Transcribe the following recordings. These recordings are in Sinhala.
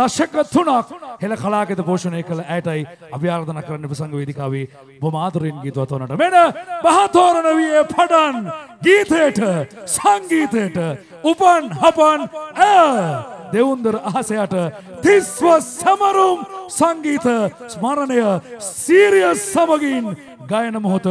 දශක 3ක් හෙළ කලාකෙත පෝෂණය කළ ඇයටයි අපි ආරාධනා කරන්න ප්‍රසංග වේදිකාවේ බොහොම ආදරෙන් ගීතවත් වනට මෙන්න බහතෝරණ වියේ පඩන් ගීතයට සංගීතයට උපන් හපන් දෙවුන්දර අහසයට තිස්ව සමරුම් සංගීත ස්මරණය සීරියස් සමගින් ගායන මොහොත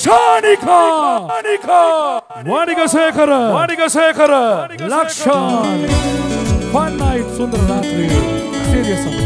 Shanika Wanigasekara Lakshan Fun night, Sundar Ratri, serious song.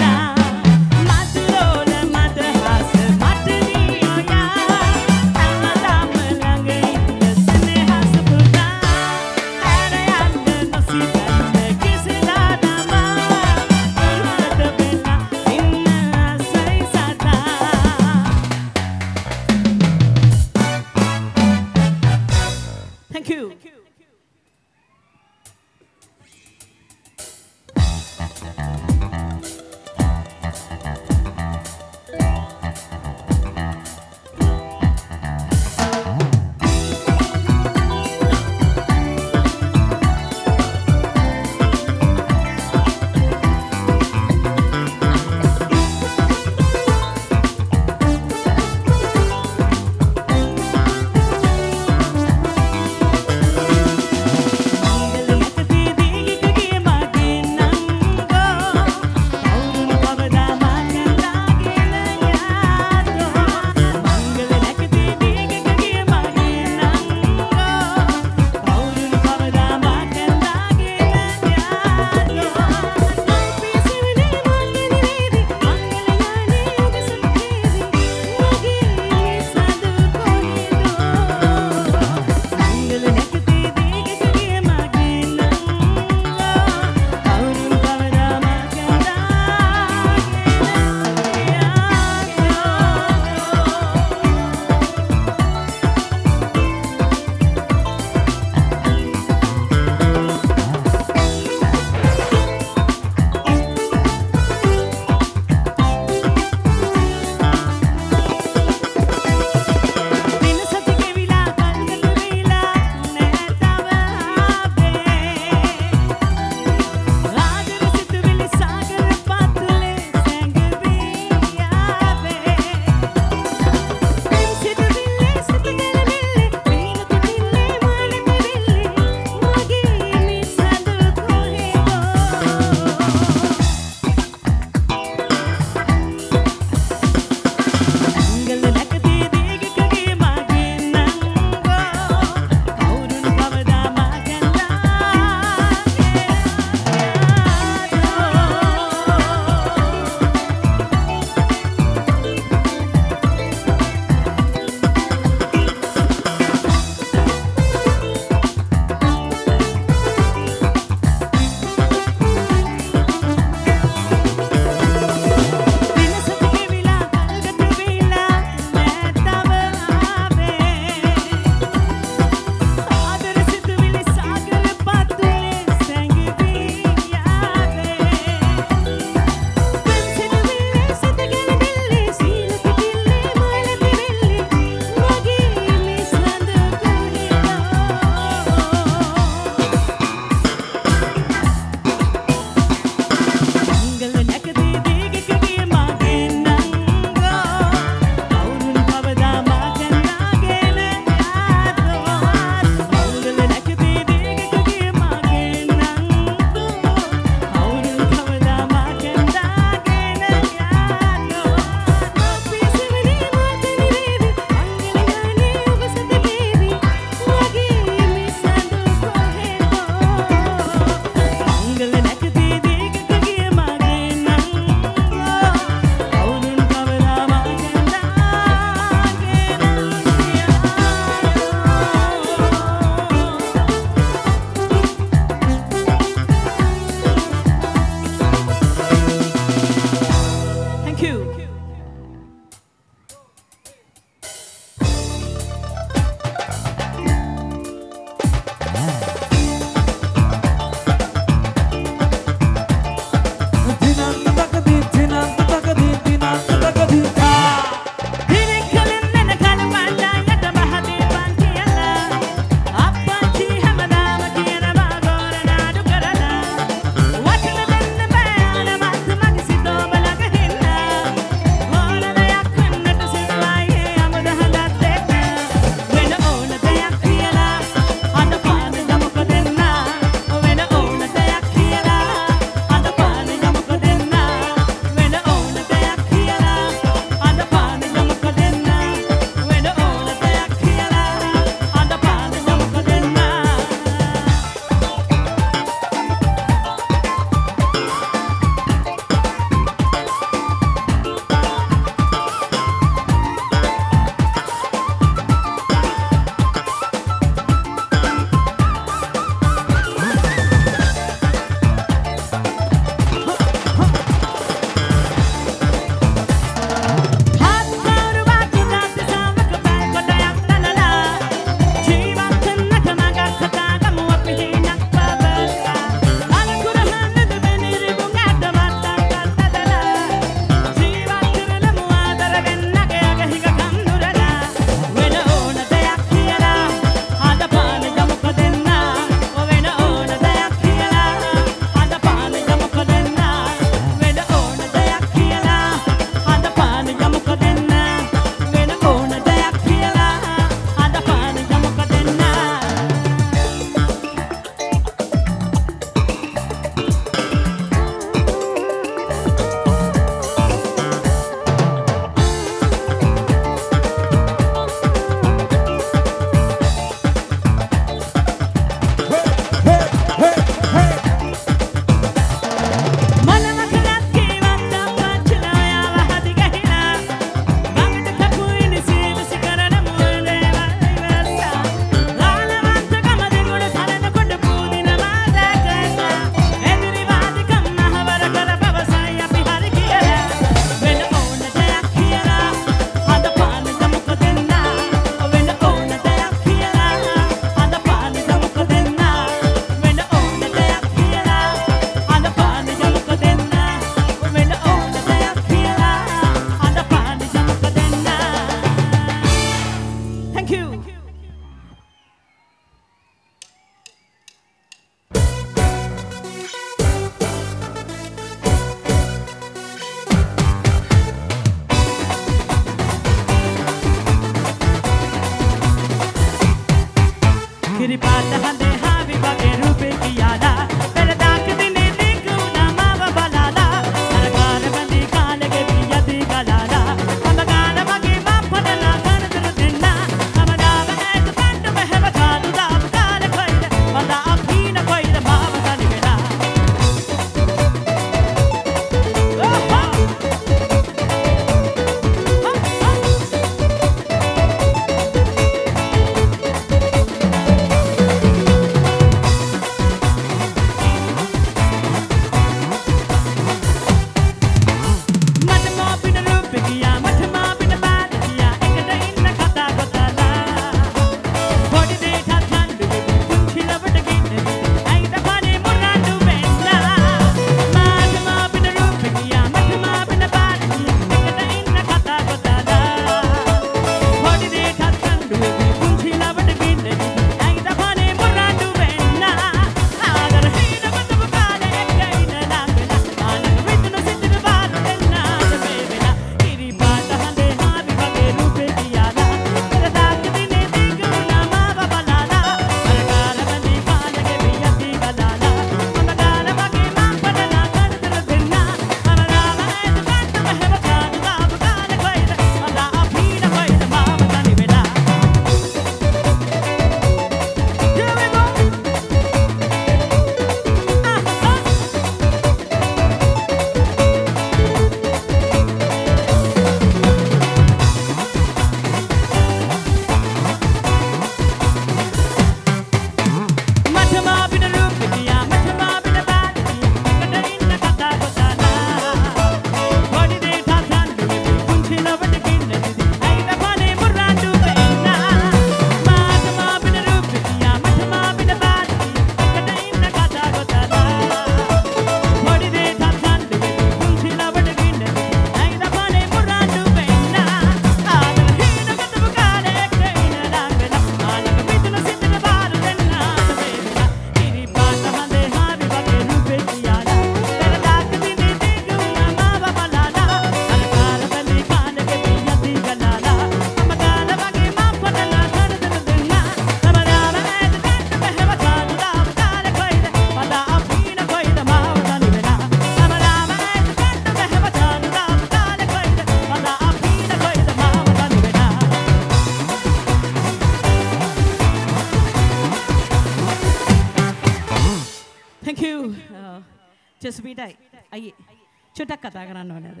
ජෙස්පීටයි අයියේ චුට්ටක් කතා කරන්න ඕනේද?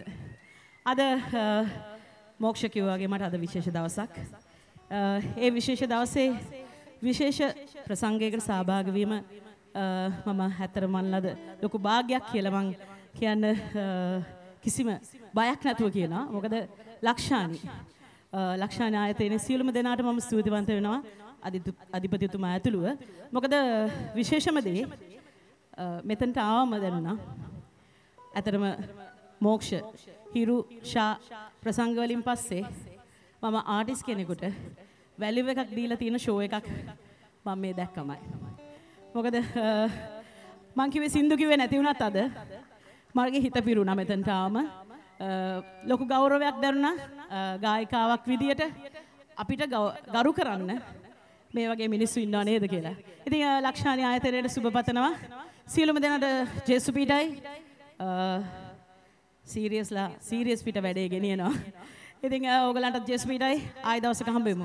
අද මොක්ෂ කිව්වාගේ මට අද විශේෂ දවසක්. ඒ විශේෂ දවසේ විශේෂ ප්‍රසංගයකට සහභාගී වීම මම හැතර මන්ලද ලොකු භාග්යක් කියලා මං කියන්න කිසිම බයක් නැතුව කියනවා. මොකද ලක්ෂානි ආයතනයේ සියලුම දෙනාට මම ස්තුතිවන්ත වෙනවා අධිපතිතුමා ඇතුළුව. මොකද විශේෂම දේ මෙතනට ආවම දැනුණා. ඇතරම මොක්ෂ හිරු ෂා ප්‍රසංග වලින් පස්සේ මම ආටිස්ට් කෙනෙකුට වැලියු එකක් දීලා තියෙන ෂෝ එකක් මම මේ දැක්කමයි. මොකද මං කිව්වේ සින්දු කිව්වේ නැති වුණත් අද මගේ හිත පිරුණා මෙතනට ආවම. ලොකු ගෞරවයක් දැනුණා ගායිකාවක් විදියට අපිට ගරු කරන්න මේ වගේ මිනිස්සු ඉන්නව නේද කියලා. ඉතින් ලක්ෂානි ආයතනයේ සුබ පතනවා. සියලුම දෙනාට ජෙස්පීටයි සීරියස් පිට වැඩේ ගෙනියනවා. ඉතින් ඕගලන්ට ජෙස්පීටයි ආයි දවසක හම්බෙමු.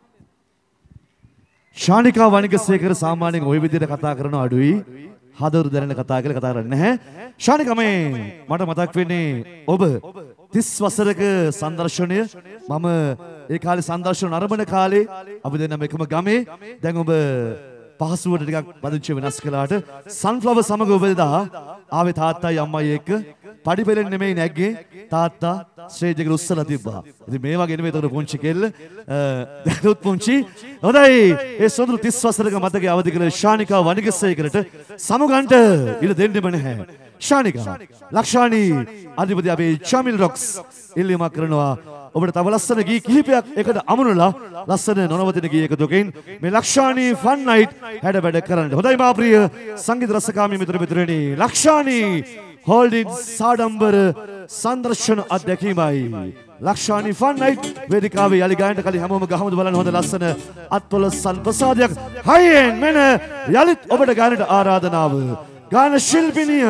ශානිකා වනිගසේකර සාමාන්‍යයෙන් ওই විදිහට කතා කරන අඩුයි. හදවත දැනෙන කතා කියලා කතා කරන්නේ නැහැ. ශානිකා මේ මට මතක් වෙන්නේ ඔබ 30 වසරක සංදර්ශනය මම ඒ කාලේ සංදර්ශන නරඹන කාලේ අපි දෙන්නම එකම ගමේ දැන් ඔබ පහසුවට ටිකක් පදිංචි වෙනස් කළාට සන්ෆ්ලවර් සමග ඔබ එදා ආවේ තාත්තයි අම්මයි එක්ක පඩිපෙලෙන් නෙමෙයි නැග්ගේ තාත්තා ස්ටේජ් එකට උස්සලා තිබ්බා. ඉතින් මේ වගේ නෙමෙයි උතර පුංචි කෙල්ල දැනුත් පුංචි. හොඳයි ඒ සොඳුරු 30 වසරක මතකයේ අවදි කළ ශානිකා වනිගසේකරට සමුගන්ට ඉඩ දෙන්නෙම නැහැ. ශානිකා ලක්ෂානි අධිපති අපේ චමිල් රොක්ස් ඉල්ලීමක් කරනවා ඔබට තව ලස්සන ගී කිහිපයක් එකට අමුණලා ලස්සන නොනවතින ගී එකතුකින් මේ ලක්ෂානි ෆන් නයිට් හැඩ වැඩ කරන්න. හොඳයි මා ප්‍රිය සංගීත රසකාමී මිතුරු මිතුරනි ලක්ෂානි හෝල්ඩින් සාඩම්බර සංදර්ශන අධ්‍යක්ෂකයි ලක්ෂානි ෆන් නයිට් වේදිකාවේ යලි ගායනට කලින් හැමෝම ගහමුද බලන්න හොඳ ලස්සන අත්වල සල්පසාදයක් හයියෙන් මෙන්න යලිත් ඔබට ගායනට ආරාධනාව ගාන ශිල්පිනිය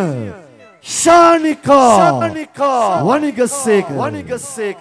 ශානිකා වනිගසේක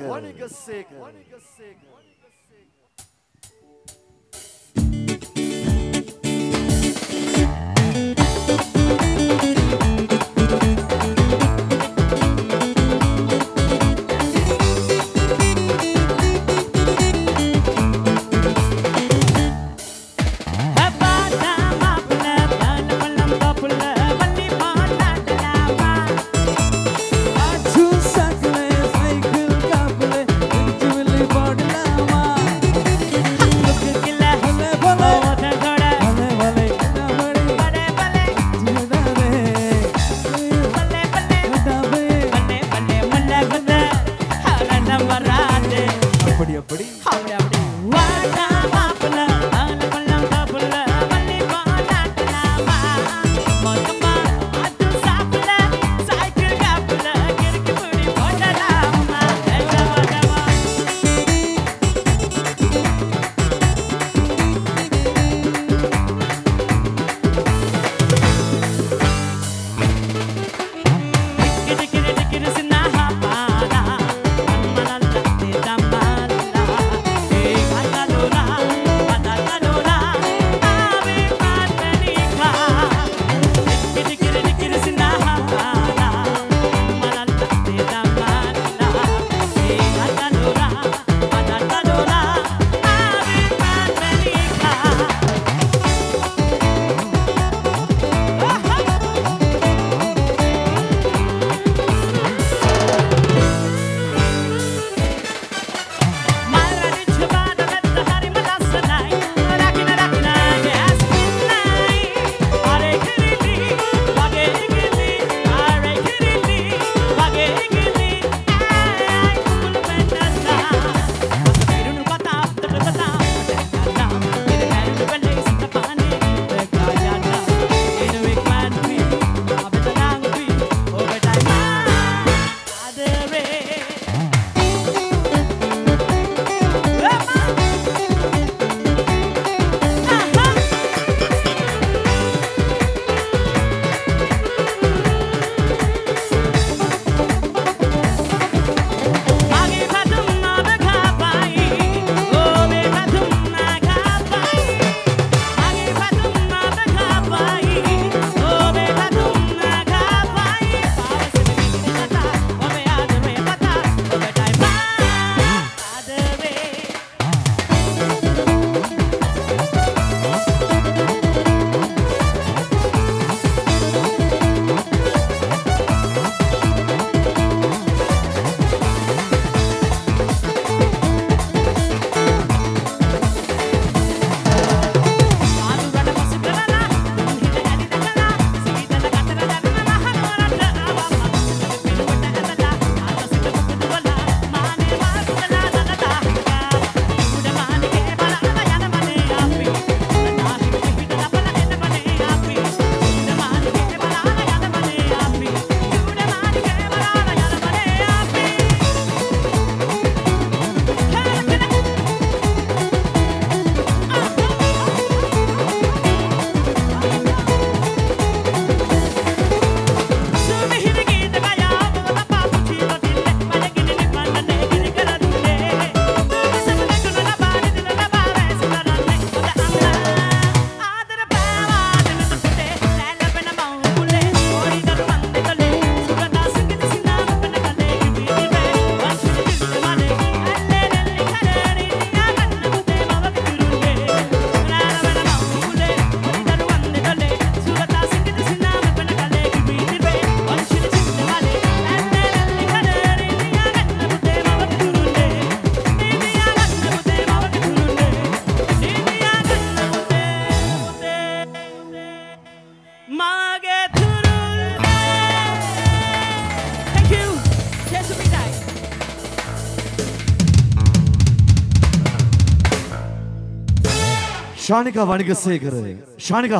ශානිකා වනිගසේකර ශානිකා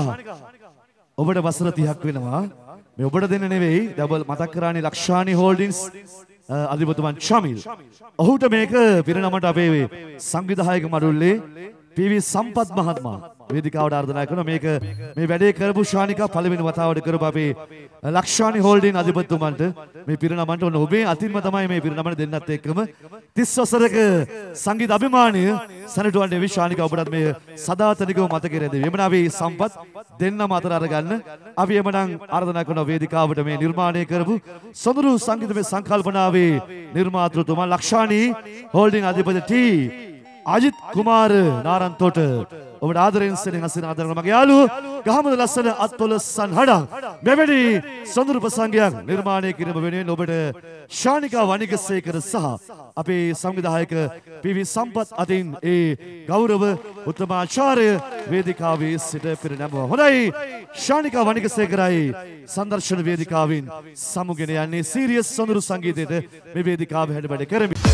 ඔබට වසර 30ක් වෙනවා මේ ඔබට දෙන්න නෙවෙයි දැන් මතක් කරානේ ලක්ෂානි හෝල්ඩින්ස් අධිපතිතුමන් ශමිල්. ඔහුට මේක පිරිනමට අපේ සංවිධායක මඩුල්ලේ පී.වී. සම්පත් මහත්මයා වේදිකාවට ආරාධනා කරනවා. මේක මේ වැඩේ කරපු ශානිකා පළවෙනි වතාවට කරපු අපේ ලක්ෂානි හෝල්ඩින් අධිපතිතුමන්ට මේ පිරිනමන්ට ඔන්න ඔබේ අතින්ම තමයි මේ පිරිනමන දෙන්නත් එක්කම 30 වසරක සංගීත අභිමානය සැනටුවන් දෙවි ශානිකා ඔබටත් මේ සදාතනිකව මතකයේ රැඳෙවි. එමනම් අපි සම්පත් දෙන්නම අතර අරගන්න අපි එමනම් ආරාධනා කරන වේදිකාවට මේ නිර්මාණය කරපු සොඳුරු සංගීතමය සංකල්පනාවේ නිර්මාතෘතුමා ලක්ෂානි හෝල්ඩින් අධිපති ටී අජිත් කුමාර නාරන්තෝට ඔබට ආදරයෙන් සෙනෙහසින් ආදරය කරන මගේ යාළුවෝ ගහමුද ලස්සන අත්වල සන්හඩක් මෙවැනි සොඳුරු ප්‍රසංගයක් නිර්මාණය කිරීම වෙනුවෙන් ඔබට ශානිකා වනිගසේකර සහ අපේ සංවිධායක පී.වී. සම්පත් අතින් ඒ ගෞරව උත්තමාචාර්ය වේදිකාවේ සිට පිරිනැමුවා. හොඳයි ශානිකා වනිගසේකරයි සංදර්ශන වේදිකාවෙන් සමුගෙන යන්නේ සීරියස් සොඳුරු සංගීතයට මේ වේදිකාව හැඩ වැඩ කරමි.